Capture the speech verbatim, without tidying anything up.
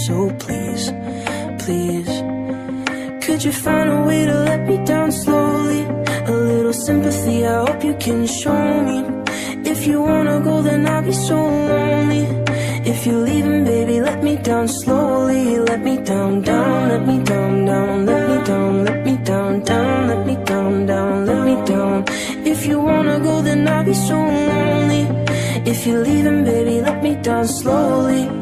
so please, please, could you find a way to let me down slowly? A little sympathy, I hope you can show me. If you wanna go, then I'll be so lonely. If you're leaving, baby, let me down slowly. Let me down, down, let me down, down, let me down, let me down, down, let me down, down, let me down. If you wanna go, then I'll be so lonely. If you're leaving, baby, let me down slowly.